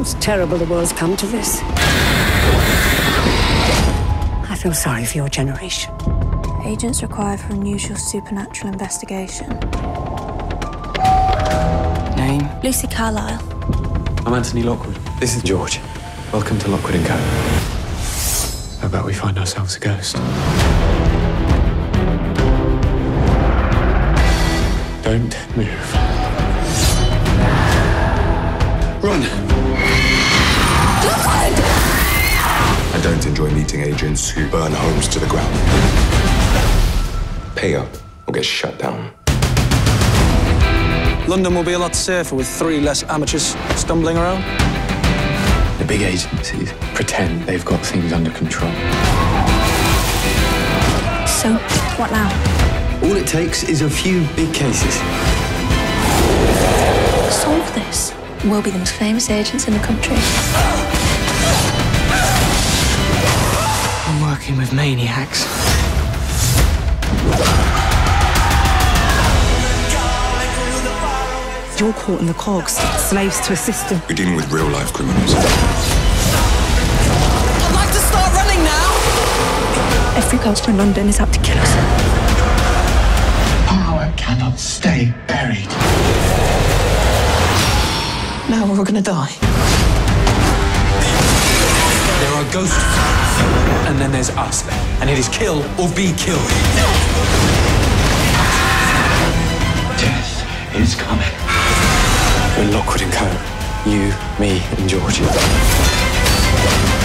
It's terrible the world's come to this. I feel sorry for your generation. Agents required for unusual supernatural investigation. Name? Lucy Carlyle. I'm Anthony Lockwood. This is George. Welcome to Lockwood & Co. How about we find ourselves a ghost? Don't move. Run! I don't enjoy meeting agents who burn homes to the ground. Pay up or get shut down. London will be a lot safer with 3 less amateurs stumbling around. The big agencies pretend they've got things under control. So, what now? All it takes is a few big cases. Solve this. We'll be the most famous agents in the country. I'm working with maniacs. You're caught in the cogs, slaves to a system. We're dealing with real-life criminals. I'd like to start running now! Every ghost in London is out to kill us. Power cannot stay buried. Now we're gonna die. There are ghosts, and then there's us. And it is kill or be killed. Death is coming. We're Lockwood & Co. You, me, and George.